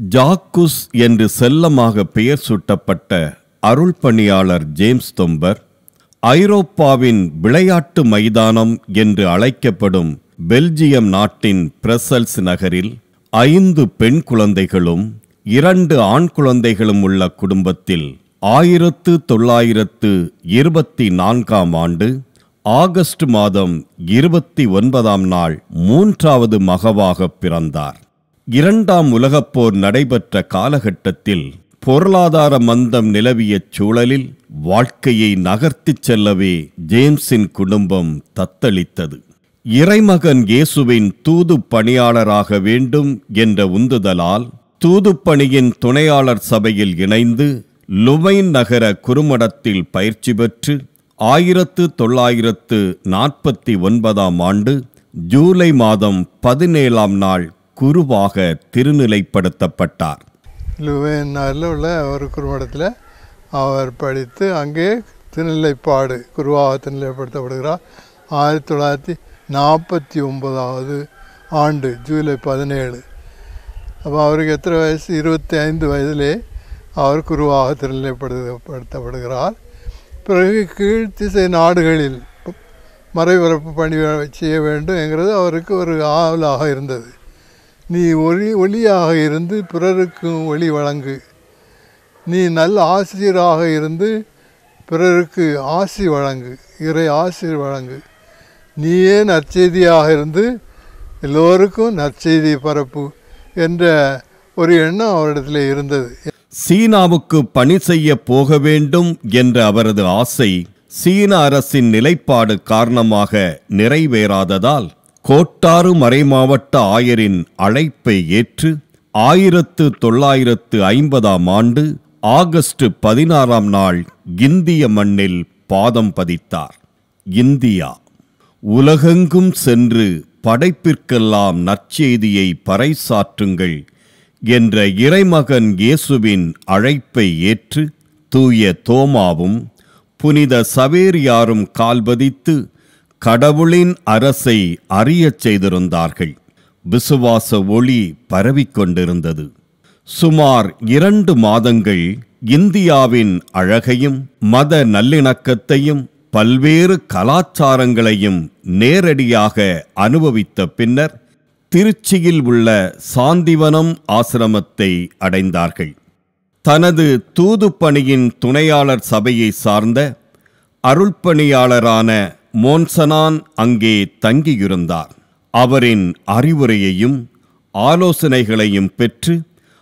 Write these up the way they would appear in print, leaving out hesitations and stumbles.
ஜாக்குஸ் என்று செல்லமாக பெயர் சூட்டப்பட்ட அருள் பணியாளர் ஜேம்ஸ் தொம்பர் ஐரோப்பாவின் விளையாட்டு மைதானம் என்று அழைக்கப்படும் பெல்ஜியம் நாட்டின் பிரசல்ஸ் நகரில் 5 பெண் குழந்தைகளும் 2 ஆண் குழந்தைகளும் உள்ள குடும்பத்தில் 1924ஆம் ஆண்டு ஆகஸ்ட் மாதம் 29ஆம் நாள் 3வது மகவாக பிறந்தார். 2ஆம் உலகப் போர் நடைபெற்ற காலகட்டத்தில் பொருளாதார மந்தம் நிலவிய சூழலில் வாழ்க்கையை நகர்த்திச் செல்லவே ஜேம்ஸின் குடும்பம் தத்தளித்தது. இறைமகன் இயேசுவின் தூது பணியாளராக வேண்டும் என்ற உந்துதலால் தூதுப்பணியின் துணையாளர் சபையில் இணைந்து லுவைன் நகர குறுமடத்தில் பயிற்சி பெற்று 1949ஆம் ஆண்டு ஜூலை மாதம் 17ஆம் நாள் குருவாக திருநிலைப்படுத்தப்பட்டார். லுவைன் நகரில் உள்ள ஒரு குறுமடத்தில் அவர் படித்து அங்கே திருநிலைப்பாடு குருவாக திருநிலைப்படுத்தப்படுகிறார். 1949ஆவது ஆண்டு ஜூலை 17. அப்போ அவருக்கு எத்தனை வயசு? 25 வயதிலே அவர் குருவாக திருநிலைப்படுத்தப்படுகிறார். பிறகு கீழ்த்திசை நாடுகளில் மறைபரப்பு பணி செய்ய வேண்டும் என்கிறது அவருக்கு ஒரு ஆவலாக இருந்தது. நீ ஒளியாக இருந்து பிறருக்கும் ஒளி வழங்கு, நீ நல்ல ஆசிரியராக இருந்து பிறருக்கு ஆசி வழங்கு, இறை ஆசிரியர் வழங்கு, நீயே நற்செய்தியாக இருந்து எல்லோருக்கும் நற்செய்தி பரப்பு என்ற ஒரு எண்ணம் அவரிடத்தில் இருந்தது. சீனாவுக்கு பணி செய்ய போக வேண்டும் என்ற அவரது ஆசை சீன அரசின் நிலைப்பாடு காரணமாக நிறைவேறாததால் கோட்டாறு மறைமாவட்ட ஆயரின் அழைப்பை ஏற்று 1950ஆம் ஆண்டு ஆகஸ்ட் 16ஆம் நாள் இந்திய மண்ணில் பாதம் பதித்தார். இந்தியா உலகெங்கும் சென்று படைப்பிற்கெல்லாம் நற்செய்தியை பறைசாற்றுங்கள் என்ற இறைமகன் இயேசுவின் அழைப்பை ஏற்று தூய தோமாவும் புனித சவேரியாரும் கால்பதித்து கடவுளின் அரசை அறியச் செய்திருந்தார்கள். விசுவாச ஒளி பரவிக்கொண்டிருந்தது. சுமார் 2 மாதங்கள் இந்தியாவின் அழகையும் மத நல்லிணக்கத்தையும் பல்வேறு கலாச்சாரங்களையும் நேரடியாக அனுபவித்த பின்னர் திருச்சியில் உள்ள சாந்திவனம் ஆசிரமத்தை அடைந்தார்கள். தனது தூதுப்பணியின் துணையாளர் சபையை சார்ந்த அருள்பணியாளரான மோன்சனான் அங்கே தங்கியிருந்தார். அவரின் அறிவுரையையும் ஆலோசனைகளையும் பெற்று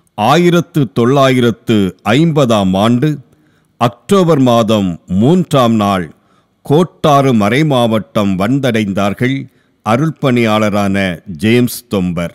1950ஆம் ஆண்டு அக்டோபர் மாதம் 3ஆம் நாள் கோட்டாறு மறைமாவட்டம் வந்தடைந்தார்கள் அருள்பணியாளரான ஜேம்ஸ் தொம்பர்.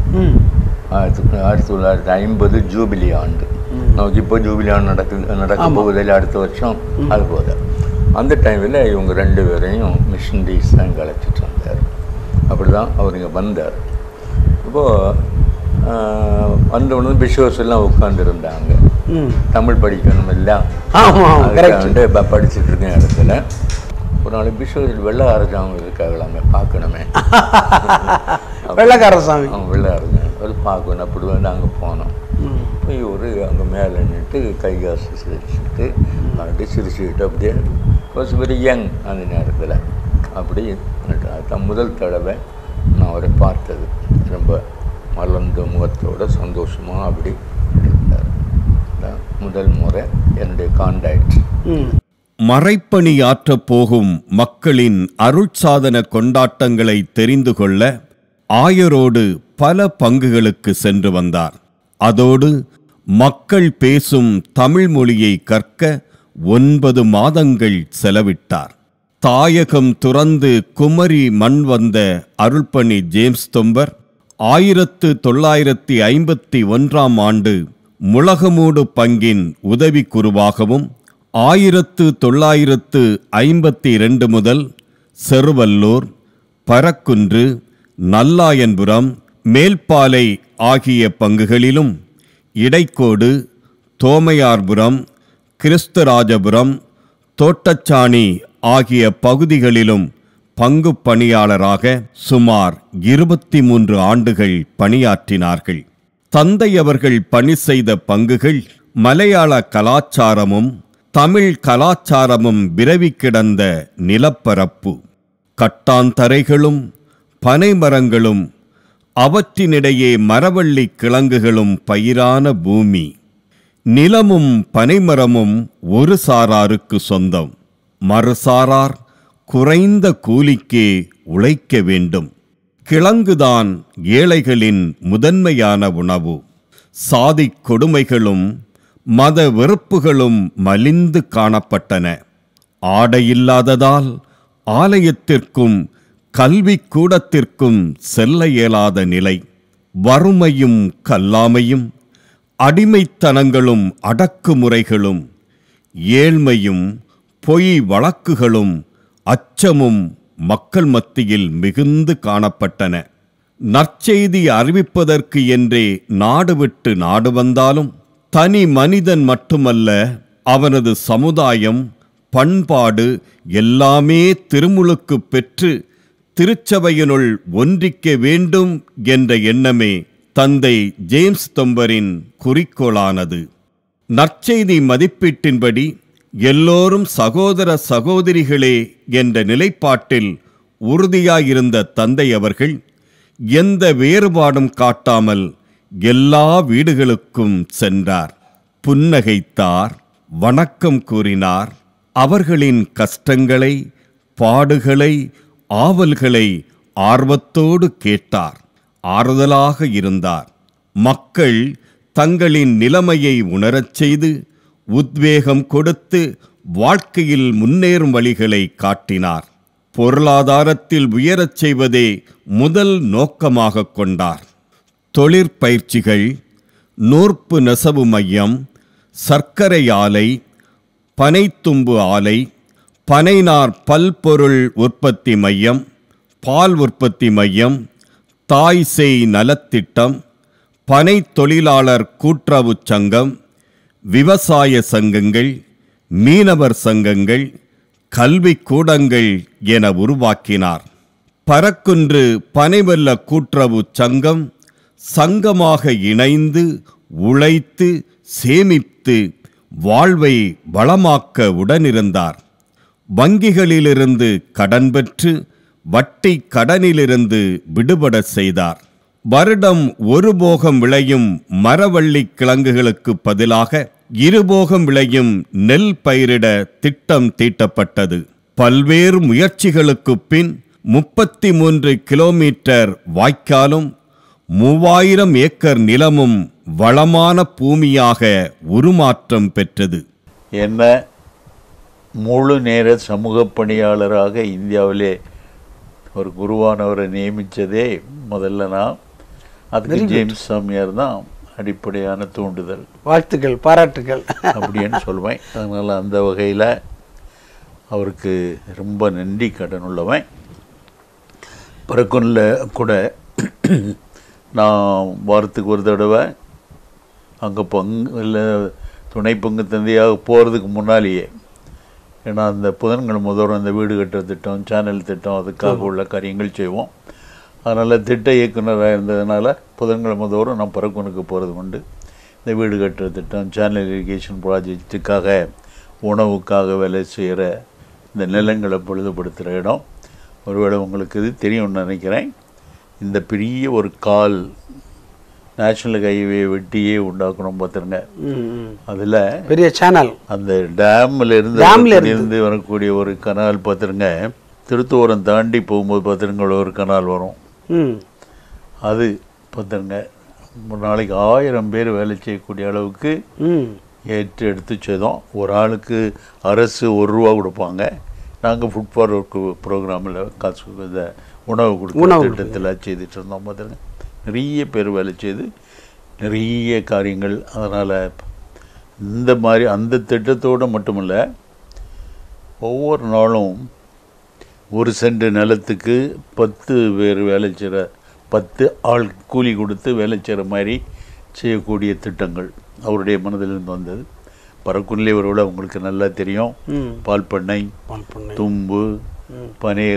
1950 ஜூபிலி ஆண்டு. நமக்கு இப்போ ஜூபிலி ஆண்டு நடக்க போவதில் அடுத்த வருஷம் அது போத. அந்த டைமில் இவங்க 2 பேரையும் மிஷினரிஸ் தான் அழைச்சிட்டு வந்தார். அப்படி தான் அவர் இங்கே வந்தார். இப்போது வந்தவுடனே பிஷோஸ் எல்லாம் உட்காந்துருந்தாங்க. தமிழ் படிக்கணும் எல்லாம் படிச்சுட்டு இருக்கேன் இடத்துல. ஒரு நாள் பிஷோஸ் வெள்ளைக்காரசாமி இருக்காங்களாமே, பார்க்கணுமே. வெள்ளைக்காரசாமி வெள்ளைக்காரங்க அது பார்க்கணும். அப்படி வந்து அங்கே போனோம். போய் ஒரு அங்கே மேலே நின்றுட்டு கைகாசு சிரிச்சுட்டு அப்படி சிரிச்சுக்கிட்டு அப்படியே வாஸ் வெரி யங் அந்த நேரத்தில். அப்படி அதுதான் முதல் தடவை நான் அவரை பார்த்தது. ரொம்ப மலர்ந்த முகத்தோட சந்தோஷமாக அப்படி இருந்தார். முதல் முறை என்னுடைய கான்டாக்ட். மறைப்பணியாற்றப் போகும் மக்களின் அருட்சாதன கொண்டாட்டங்களை தெரிந்து கொள்ள ஆயரோடு பல பங்குகளுக்கு சென்று வந்தார். அதோடு மக்கள் பேசும் தமிழ் மொழியை கற்க 9 மாதங்கள் செலவிட்டார். தாயகம் துறந்து குமரி மண் வந்த அருள்பணி ஜேம்ஸ் தொம்பர் 1951ஆம் ஆண்டு முளகமூடு பங்கின் உதவி குருவாகவும் 1952 முதல் செருவல்லூர், பரக்குன்று, நல்லாயன்புரம், மேல்பாலை ஆகிய பங்குகளிலும் இடைக்கோடு, தோமையார்புரம், கிறிஸ்தராஜபுரம், தோட்டச்சாணி ஆகிய பகுதிகளிலும் பங்கு பணியாளராக சுமார் 23 ஆண்டுகள் பணியாற்றினார்கள். தந்தை அவர்கள் பணி செய்த பங்குகள் மலையாள கலாச்சாரமும் தமிழ் கலாச்சாரமும் விரவி கிடந்த நிலப்பரப்பு. கட்டாந்தரைகளும் பனைமரங்களும் அவற்றினிடையே மரவள்ளி கிழங்குகளும் பயிரான பூமி. நிலமும் பனைமரமும் ஒரு சாராருக்கு சொந்தம். மறுசாரார் குறைந்த கூலிக்கே உழைக்க வேண்டும். கிழங்குதான் ஏழைகளின் முதன்மையான உணவு. சாதிக் கொடுமைகளும் மத வெறுப்புகளும் மலிந்து காணப்பட்டன. ஆடையில்லாததால் ஆலயத்திற்கும் கல்வி கூடத்திற்கும் செல்ல இயலாத நிலை. வறுமையும் கல்லாமையும் அடிமைத்தனங்களும் அடக்குமுறைகளும் ஏழ்மையும் பொய் வழக்குகளும் அச்சமும் மக்கள் மத்தியில் மிகுந்து காணப்பட்டன. நற்செய்தி அறிவிப்பதற்கு என்றே நாடு விட்டு நாடு வந்தாலும் தனி மனிதன் மட்டுமல்ல, அவனது சமுதாயம் பண்பாடு எல்லாமே திருமுழுக்கு பெற்று திருச்சபையினுள் ஒன்றிக்க வேண்டும் என்ற எண்ணமே தந்தை ஜேம்ஸ் தொம்பரின் குறிக்கோளானது. நற்செய்தி மதிப்பீட்டின்படி எல்லோரும் சகோதர சகோதரிகளே என்ற நிலைப்பாட்டில் உறுதியாயிருந்த தந்தை அவர்கள் எந்த வேறுபாடும் காட்டாமல் எல்லா வீடுகளுக்கும் சென்றார். புன்னகைத்தார், வணக்கம் கூறினார். அவர்களின் கஷ்டங்களை, பாடுகளை, ஆவல்களை ஆர்வத்தோடு கேட்டார். ஆறுதலாக இருந்தார். மக்கள் தங்களின் நிலைமையை உணரச் செய்து உத்வேகம் கொடுத்து வாழ்க்கையில் முன்னேறும் வழிகளை காட்டினார். பொருளாதாரத்தில் உயரச் செய்வதே முதல் நோக்கமாக கொண்டார். தொழிற்பயிற்சிகள், நூற்பு நெசவு மையம், சர்க்கரை ஆலை, பனைத்தும்பு ஆலை, பனைநார் பல்பொருள் உற்பத்தி மையம், பால் உற்பத்தி மையம், தாய் சேய் நலத்திட்டம், பனை தொழிலாளர் கூட்டுறவு சங்கம், விவசாய சங்கங்கள், மீனவர் சங்கங்கள், கல்வி கூடங்கள் என உருவாக்கினார். பரக்குன்று பனைவெல்ல கூட்டுறவு சங்கம் சங்கமாக இணைந்து உழைத்து சேமித்து வாழ்வை வளமாக்க உடனிருந்தார். வங்கிகளிலிருந்து கடன் பெற்று வட்டி கடனிலிருந்து விடுபட செய்தார். வருடம் ஒரு போகம் விளையும் மரவள்ளி கிழங்குகளுக்கு பதிலாக இருபோகம் விளையும் நெல் பயிரிட திட்டம் தீட்டப்பட்டது. பல்வேறு முயற்சிகளுக்கு பின் 33 கிலோமீட்டர் வாய்க்காலும் 3000 ஏக்கர் நிலமும் வளமான பூமியாக உருமாற்றம் பெற்றது. என்ன முழு நேர சமூக பணியாளராக இந்தியாவிலே ஒரு குருவானவரை நியமித்ததே முதல்ல நான். அதுக்கு ஜேம்ஸ் சாமியார் தான் அடிப்படையான தூண்டுதல். வாழ்த்துக்கள், பாராட்டுகள் அப்படின்னு சொல்லுவேன். அதனால் அந்த வகையில் அவருக்கு ரொம்ப நன்றி கடன் உள்ளவன். பரக்குன்ல கூட நான் வாரத்துக்கு ஒரு தடவை அங்கே இல்லை துணை பங்கு தந்தையாக போகிறதுக்கு முன்னாலேயே, ஏன்னா அந்த புதன்கிழமை முதல்வர் அந்த வீடு கட்டுற திட்டம், சேனல் திட்டம், அதுக்காக உள்ள காரியங்கள் செய்வோம். அதனால் திட்ட இயக்குனராக இருந்ததுனால புதன்கிழமை முதல்வரும் நான் பரக்குனுக்கு போகிறது உண்டு. இந்த வீடு கட்டுற திட்டம், சேனல் இரிகேஷன் ப்ராஜெக்ட்டுக்காக, உணவுக்காக வேலை செய்கிற இந்த நிலங்களை பொழுதுபடுத்துகிற இடம். ஒருவேளை உங்களுக்கு இது தெரியும்னு நினைக்கிறேன். இந்த பெரிய ஒரு கால் நேஷ்னல் ஹைவே வெட்டியே உண்டாக்கணும் பார்த்துருங்க. அதில் பெரிய சேனல், அந்த டேமில் இருந்து வரக்கூடிய ஒரு கனால் பார்த்துருங்க. திருத்தூரம் தாண்டி போகும்போது பார்த்துருங்க ஒரு கனால் வரும். அது பார்த்துருங்க ஒரு நாளைக்கு 1000 பேர் வேலை செய்யக்கூடிய அளவுக்கு ஏற்று எடுத்து செய்தோம். ஒரு ஆளுக்கு அரசு ₹1 கொடுப்பாங்க. நாங்கள் ஃபுட் ஃபார் ஒர்க் ப்ரோக்ராமில் காசு இந்த உணவு கொடுக்குற திட்டத்தில் செய்துட்டு இருந்தோம் பார்த்துருங்க. நிறைய பேர் வேலை செய்து நிறைய காரியங்கள். அதனால் இந்த மாதிரி அந்த திட்டத்தோடு மட்டுமில்ல, ஒவ்வொரு நாளும் 1 சென்ட் நிலத்துக்கு 10 பேர் வேலை செய்கிற, 10 ஆள் கூலி கொடுத்து வேலை செய்கிற மாதிரி செய்யக்கூடிய திட்டங்கள் அவருடைய மனதிலிருந்து வந்தது. பரக்குன்னிலே ஒருவேளை உங்களுக்கு நல்லா தெரியும். பால் பண்ணை, தும்பு,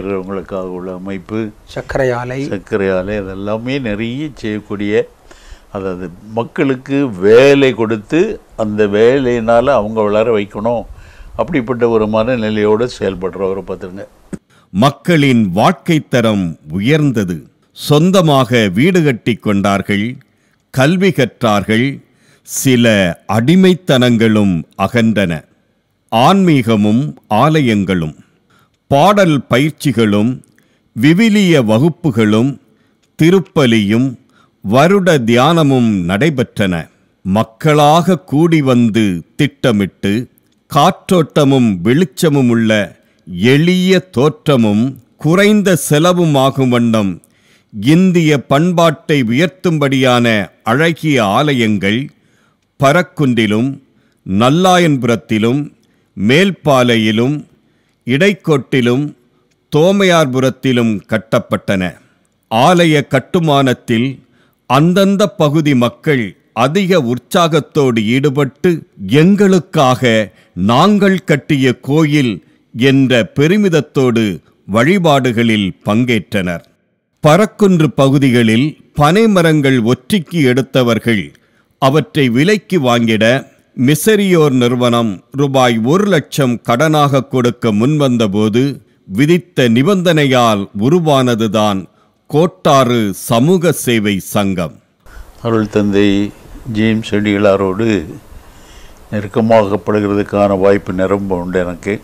பனையர்களுக்காக உள்ள அமைப்பு, சர்க்கரை ஆலை, அதெல்லாமே நிறைய செய்யக்கூடிய அதாவது மக்களுக்கு வேலை கொடுத்து அந்த வேலையினால் அவங்க வளர வைக்கணும், அப்படிப்பட்ட ஒரு மனநிலையோடு செயல்படுறவரை பார்த்துருங்க. மக்களின் வாழ்க்கை தரம் உயர்ந்தது. சொந்தமாக வீடு கட்டி கொண்டார்கள், கல்வி கற்றார்கள், சில அடிமைத்தனங்களும் அகன்றன. ஆன்மீகமும் ஆலயங்களும், பாடல் பயிற்சிகளும், விவிலிய வகுப்புகளும், திருப்பலியும், வருட தியானமும் நடைபெற்றன. மக்களாக கூடி வந்து திட்டமிட்டு காற்றோட்டமும் வெளிச்சமும் உள்ள எளிய தோற்றமும் குறைந்த செலவுமாகும் வண்ணம் இந்திய பண்பாட்டை உயர்த்தும்படியான அழகிய ஆலயங்கள் பரக்குன்றிலும், நல்லாயன்புரத்திலும், மேல்பாலையிலும், இடைக்கோட்டிலும், தோமையார்புரத்திலும் கட்டப்பட்டன. ஆலய கட்டுமானத்தில் அந்தந்த பகுதி மக்கள் அதிக உற்சாகத்தோடு ஈடுபட்டு எங்களுக்காக நாங்கள் கட்டிய கோயில் என்ற பெருமிதத்தோடு வழிபாடுகளில் பங்கேற்றனர். பரக்குன்று பகுதிகளில் பனை மரங்கள் ஒற்றிக்கு எடுத்தவர்கள் அவற்றை விலைக்கு வாங்கிட மிசரியோர் நிறுவனம் ரூபாய் 1,00,000 கடனாக கொடுக்க முன்வந்தபோது விதித்த நிபந்தனையால் உருவானதுதான் கோட்டாறு சமூக சேவை சங்கம். அருள் தந்தை ஜேம்ஸ் அடிகளாரோடு நெருக்கமாக பழகிறதுக்கான வாய்ப்பு நிரம்ப உண்டு எனக்கு.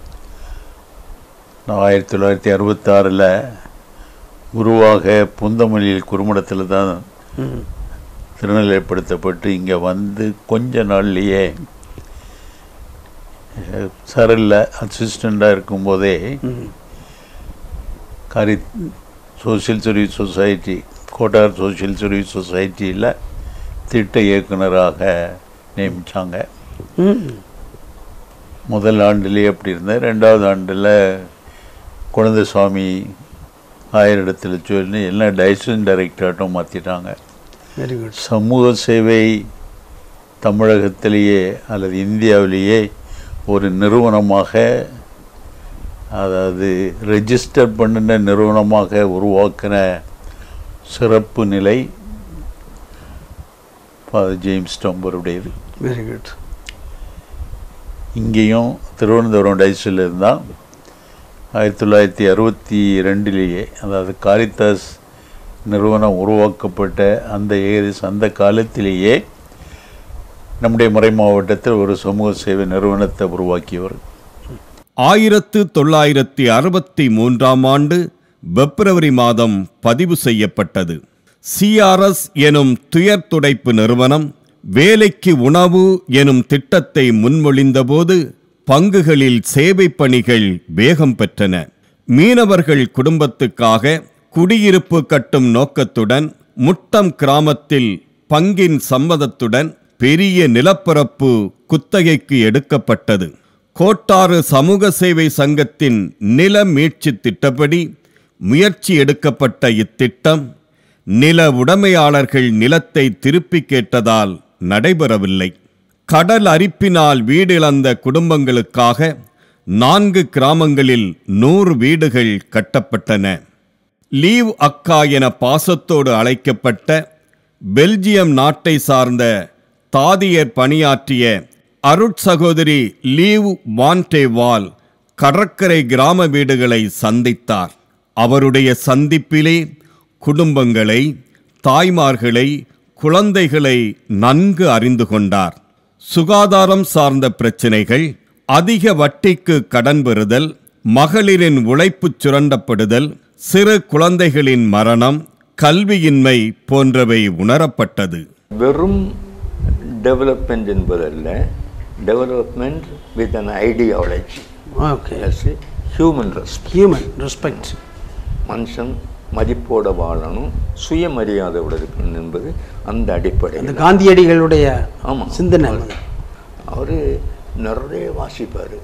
நான் 1966 உருவாக புந்தமல்லியில் குறுமடத்தில் தான் திருநிலைப்படுத்தப்பட்டு இங்கே வந்து கொஞ்ச நாள்லேயே சரலில் அசிஸ்டண்ட்டாக இருக்கும்போதே social service society, Kottar social service சொசைட்டியில் திட்ட இயக்குனராக நியமித்தாங்க. முதல் ஆண்டிலே அப்படி இருந்தேன். 2வது ஆண்டில் குழந்தை சுவாமி ஆயிரத்தில் சொல்லி எல்லாம் டைரக்ஷன் டைரக்டராட்டும் மாற்றிட்டாங்க. Very good. சமூக சேவை தமிழகத்திலேயே அல்லது இந்தியாவிலேயே ஒரு நிறுவனமாக, அதாவது ரெஜிஸ்டர் பண்ணின நிறுவனமாக உருவாக்கின சிறப்பு நிலை ஃபாதர் ஜேம்ஸ் டம்பருடையது. Very good. இங்கேயும் திருவனந்தபுரம் டைஸில் இருந்தால் 1962 அதாவது காரித்தாஸ் நிறுவனம் உருவாக்கப்பட்ட அந்த காலத்திலேயே நம்முடைய மறை மாவட்டத்தில் ஒரு சமூக சேவை நிறுவனத்தை உருவாக்கியவர். 1963 ஆண்டு பிப்ரவரி மாதம் பதிவு செய்யப்பட்டது. CRS எனும் துயர் துடைப்பு நிறுவனம் வேலைக்கு உணவு எனும் திட்டத்தை முன்மொழிந்தபோது பங்குகளில் சேவை பணிகள் வேகம் பெற்றன. மீனவர்கள் குடும்பத்துக்காக குடியிருப்பு கட்டும் நோக்கத்துடன் முட்டம் கிராமத்தில் பங்கின் சம்மதத்துடன் பெரிய நிலப்பரப்பு குத்தகைக்கு எடுக்கப்பட்டது. கோட்டாறு சமூக சேவை சங்கத்தின் நில மீட்சி திட்டப்படி முயற்சி எடுக்கப்பட்ட இத்திட்டம் நில உடைமையாளர்கள் நிலத்தை திருப்பி கேட்டதால் நடைபெறவில்லை. கடல் அரிப்பினால் வீடிழந்த குடும்பங்களுக்காக 4 கிராமங்களில் 100 வீடுகள் கட்டப்பட்டன. லீவ் அக்கா என பாசத்தோடு அழைக்கப்பட்ட பெல்ஜியம் நாட்டை சார்ந்த தாதியர் பணியாற்றிய அருட்சகோதரி லீவ் வான்டேவால் கடற்கரை கிராம வீடுகளை சந்தித்தார். அவருடைய சந்திப்பிலே குடும்பங்களை, தாய்மார்களை, குழந்தைகளை நன்கு அறிந்து கொண்டார். சுகாதாரம் சார்ந்த பிரச்சினைகள், அதிக வட்டிக்கு கடன் பெறுதல், மகளிரின் உழைப்பு சுரண்டப்படுதல், சிறு குழந்தைகளின் மரணம், கல்வியின்மை போன்றவை உணரப்பட்டது. வெறும் டெவலப்மெண்ட் என்பதல்ல, development with an ideology. Okay. Human respect. மனுஷன் மதிப்போட வாழணும், சுயமரியாதையோட இருக்கணும் என்பது அந்த அடிப்படை. அந்த காந்தியடிகளுடைய சிந்தனை. அவர் நிறைய வாசிப்பார்.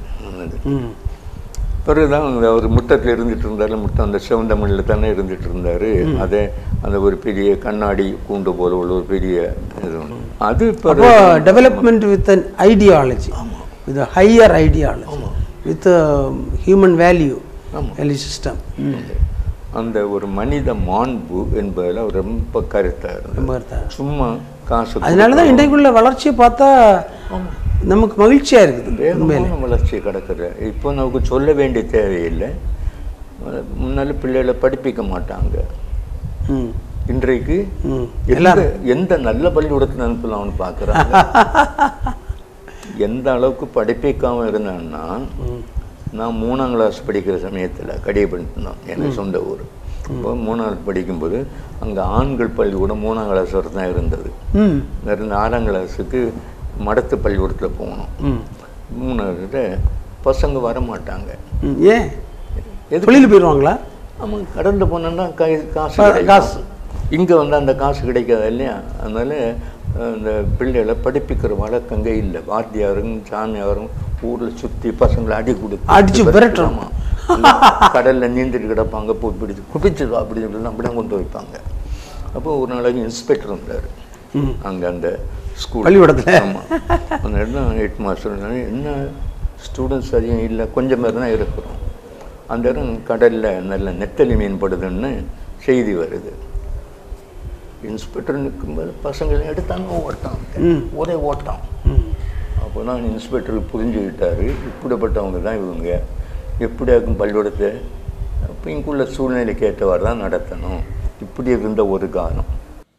பிறகுதான் அவர் முட்டத்தில் இருந்துட்டு இருந்தார். முட்டம் அந்த செவந்தமிழில் தானே இருந்துட்டு இருந்தார். அதே அந்த ஒரு பெரிய கண்ணாடி கூண்டு போல உள்ள ஒரு பெரிய இது. அது development with an ideology, with higher ideology, with human value system. அந்த ஒரு மனித மாண்பு என்பதில் ரொம்ப கருத்தாக இருந்தது. சும்மா காசு, அதனால தான் இன்றைக்குள்ள வளர்ச்சியை பார்த்தா நமக்கு மகிழ்ச்சியாக இருக்குது. வேகமான வளர்ச்சி கிடக்குது. இப்போ நமக்கு சொல்ல வேண்டிய தேவையில்லை. முன்னால பிள்ளைகளை படிப்பிக்க மாட்டாங்க. இன்றைக்கு எந்த நல்ல பள்ளிக்கூடத்தில் அனுப்பலாம்னு பார்க்குறாங்க. எந்த அளவுக்கு படிப்பிக்காமல் இருந்தான்னா, நான் 3ஆம் கிளாஸ் படிக்கிற சமயத்தில் கடியப்பட்டினம் எனக்கு சொந்த ஊர். இப்போ 3ஆவது படிக்கும்போது அங்கே ஆண்கள் பள்ளிக்கூடம் 3ஆம் கிளாஸ் வரை தான் இருந்தது. வேறு 4ஆம் கிளாஸுக்கு மடத்து பள்ளிக்கூடத்தில் போகணும். 3ஆவது பசங்க வர மாட்டாங்க. ஏன் வெளியில் போயிடுவாங்களா? ஆமாம், கடந்து போனோன்னா காசு இங்கே வந்து அந்த காசு கிடைக்காது இல்லையா? அதனால இந்த பிள்ளைகளை படிப்பிக்கிற வழக்கங்க இல்லை. வாத்தியாரும் சாமியாரும் ஊரில் சுற்றி பசங்களை அடிச்சு விரட்டுறோமா, கடலில் நீந்திட்டு கிடப்பாங்க, போய் பிடிச்சி குடிச்சிடுவா அப்படின்னு சொல்லி அப்படியே கொண்டு வைப்பாங்க. அப்போ ஒரு நாளைக்கு இன்ஸ்பெக்டர் வந்தார் அங்கே அந்த ஸ்கூல் பள்ளிக்கூடத்தில். ஆமாம், அந்த இடம் ஹெட் மாஸ்டர். என்ன ஸ்டூடெண்ட்ஸ் அதிகம் இல்லை, கொஞ்சம் பேர் தான் இருக்கிறோம். அந்த இடம் கடலில் நல்ல நெத்தலி மீன் படுதுன்னு செய்தி வருது. இன்ஸ்பெக்டர் நிற்கும்போது பசங்களை எடுத்தாங்க, ஒரே ஓட்டம். அப்போ தான் இன்ஸ்பெக்டருக்கு புரிஞ்சுக்கிட்டாரு, இப்படிப்பட்டவங்க தான் இவங்க, எப்படியாக்கும் பள்ளிக்கூடத்தை அப்போ இங்குள்ள சூழ்நிலைக்கு ஏற்றவாறு தான் நடத்தணும். இப்படி இருந்த ஒரு காலம்.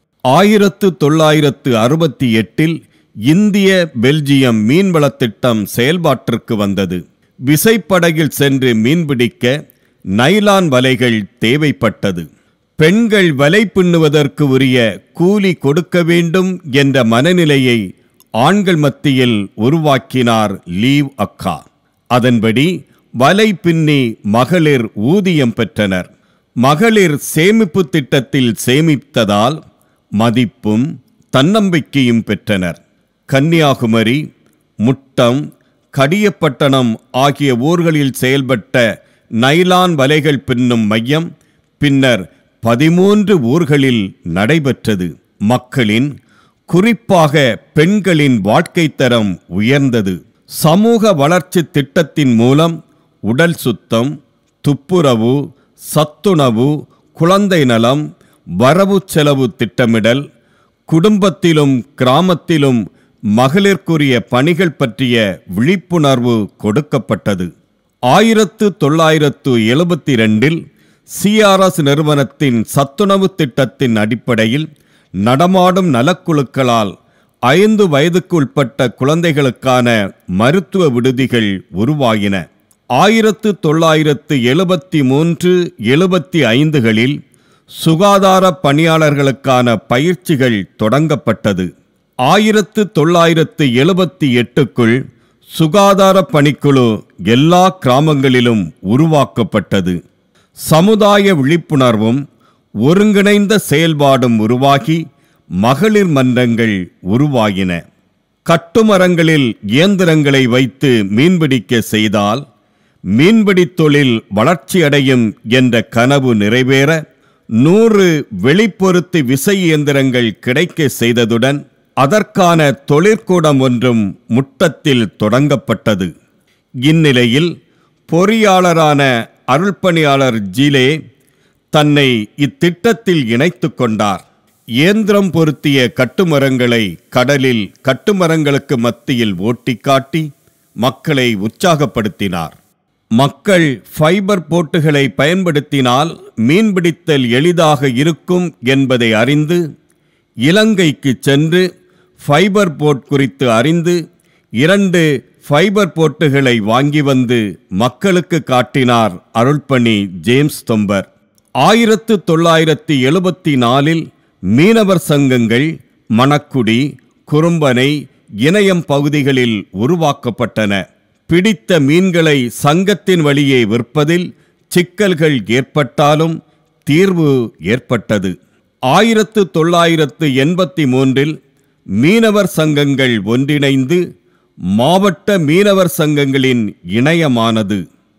1968 இந்திய பெல்ஜியம் மீன்வள திட்டம் செயல்பாட்டிற்கு வந்தது. விசைப்படகில் சென்று மீன்பிடிக்க நைலான் வலைகள் தேவைப்பட்டது. பெண்கள் வலை பின்னுவதற்கு உரிய கூலி கொடுக்க வேண்டும் என்ற மனநிலையை ஆண்கள் மத்தியில் உருவாக்கினார் லீவ் அக்கா. அதன்படி வலை பின்னி மகளிர் ஊதியம் பெற்றனர். மகளிர் சேமிப்பு திட்டத்தில் சேமித்ததால் மதிப்பும் தன்னம்பிக்கையும் பெற்றனர். கன்னியாகுமரி, முட்டம், கடியப்பட்டணம் ஆகிய ஊர்களில் செயல்பட்ட நைலான் வலைகள் பின்னும் மையம் பின்னர் 13 ஊர்களில் நடைபெற்றது. மக்களின், குறிப்பாக பெண்களின் வாழ்க்கை தரம் உயர்ந்தது. சமூக வளர்ச்சி திட்டத்தின் மூலம் உடல் சுத்தம், துப்புரவு, சத்துணவு, குழந்தை நலம், வரவு செலவு திட்டமிடல், குடும்பத்திலும் கிராமத்திலும் மகளிர்க்குரிய பணிகள் பற்றிய விழிப்புணர்வு கொடுக்கப்பட்டது. 1972 CRS நிறுவனத்தின் சத்துணவு திட்டத்தின் அடிப்படையில் நடமாடும் நலக்குழுக்களால் 5 வயதுக்கு உட்பட்ட குழந்தைகளுக்கான மருத்துவ விடுதிகள் உருவாகின. 1973-75களில் சுகாதார பணியாளர்களுக்கான பயிற்சிகள் தொடங்கப்பட்டது. 1978க்குள் சுகாதார பணிக்குழு எல்லா கிராமங்களிலும் உருவாக்கப்பட்டது. சமுதாய விழிப்புணர்வும் ஒருங்கிணைந்த செயல்பாடும் உருவாகி மகளிர் மன்றங்கள் உருவாகின. கட்டுமரங்களில் இயந்திரங்களை வைத்து மீன்பிடிக்க செய்தால் மீன்பிடி தொழில் வளர்ச்சியடையும் என்ற கனவு நிறைவேற 100 வெளிப்பொருத்தி விசை இயந்திரங்கள் கிடைக்க செய்ததுடன் அதற்கான தொழிற்கூடம் ஒன்றும் முட்டத்தில் தொடங்கப்பட்டது. இந்நிலையில் பொறியாளரான அருள்பணியாளர் ஜீலே தன்னை இத்திட்டத்தில் இணைத்து கொண்டார். இயந்திரம் பொருத்திய கட்டுமரங்களை கடலில் கட்டுமரங்களுக்கு மத்தியில் ஓட்டி காட்டி மக்களை உற்சாகப்படுத்தினார். மக்கள் ஃபைபர் போட்டுகளை பயன்படுத்தினால் மீன்பிடித்தல் எளிதாக இருக்கும் என்பதை அறிந்து இலங்கைக்கு சென்று ஃபைபர் போட் குறித்து அறிந்து 2 ஃபைபர் போட்டுகளை வாங்கி வந்து மக்களுக்கு காட்டினார் அருள்பணி ஜேம்ஸ் தொம்பர். 1974 மீனவர் சங்கங்கள் மணக்குடி, குறும்பனை, இணையம் பகுதிகளில் உருவாக்கப்பட்டன. பிடித்த மீன்களை சங்கத்தின் வழியே விற்பதில் சிக்கல்கள் ஏற்பட்டாலும் தீர்வு ஏற்பட்டது. 1983 மீனவர் சங்கங்கள் ஒன்றிணைந்து மாவட்ட மீனவர் சங்கங்களின் இணையமானது.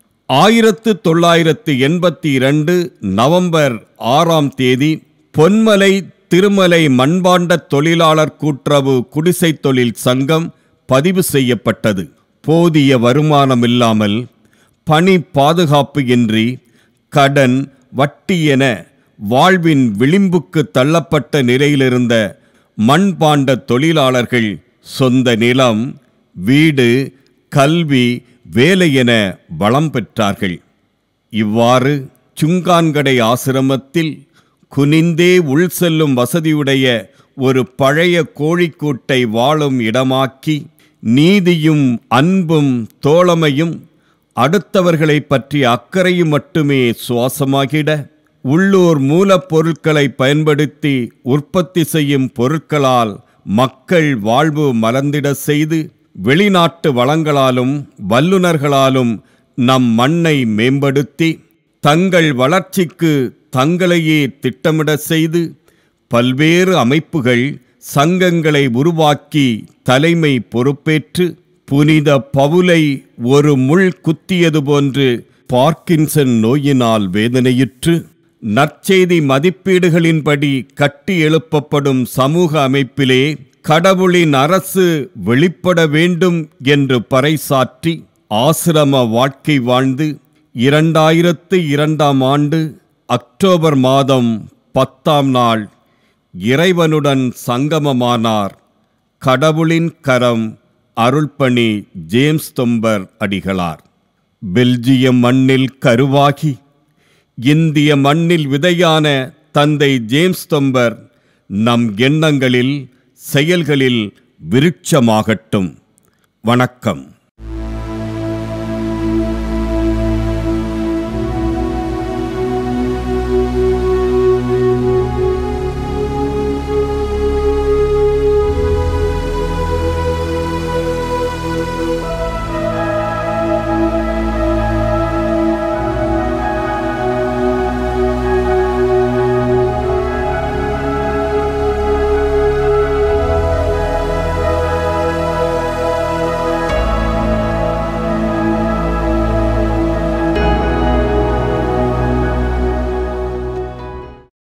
1982 நவம்பர் 6 பொன்மலை திருமலை மண்பாண்ட தொழிலாளர் கூட்டுறவு குடிசை தொழில் சங்கம் பதிவு செய்யப்பட்டது. போதிய வருமானம் இல்லாமல், பணி பாதுகாப்பு இன்றி, கடன் வட்டி என வாழ்வின் விளிம்புக்கு தள்ளப்பட்ட நிலையிலிருந்த மண்பாண்ட தொழிலாளர்கள் சொந்த நிலம், வீடு, கல்வி, வேலை என வளம் பெற்றார்கள். இவ்வாறு சுங்கான்கடை ஆசிரமத்தில் குனிந்தே உள் செல்லும் வசதியுடைய ஒரு பழைய கோழிக்கூட்டை வாழும் இடமாக்கி நீதியும் அன்பும் தோழமையும் அடுத்தவர்களை பற்றிய அக்கறையும் மட்டுமே சுவாசமாகிட, உள்ளூர் மூலப்பொருட்களை பயன்படுத்தி உற்பத்தி செய்யும் பொருட்களால் மக்கள் வாழ்வு மலர்ந்திட செய்து, வெளிநாட்டு வளங்களாலும் வல்லுநர்களாலும் நம் மண்ணை மேம்படுத்தி, தங்கள் வளர்ச்சிக்கு தங்களையே திட்டமிட செய்து, பல்வேறு அமைப்புகள் சங்கங்களை உருவாக்கி தலைமை பொறுப்பேற்று, புனித பவுலை ஒரு முள் குத்தியது போன்று பார்க்கின்சன் நோயினால் வேதனையுற்று, நற்செய்தி மதிப்பீடுகளின்படி கட்டி எழுப்பப்படும் சமூக அமைப்பிலே கடவுளின் அரசு வெளிப்பட வேண்டும் என்று பறைசாற்றி ஆசிரம வாழ்க்கை வாழ்ந்து 2002ஆம் ஆண்டு அக்டோபர் மாதம் 10ஆம் நாள் இறைவனுடன் சங்கமமானார் கடவுளின் கரம் அருள்பணி ஜேம்ஸ் தொம்பர் அடிகளார். பெல்ஜியம் மண்ணில் கருவாகி இந்திய மண்ணில் விதையான தந்தை ஜேம்ஸ் தொம்பர் நம் எண்ணங்களில் செயல்களில் விருட்சமாகட்டும். வணக்கம்.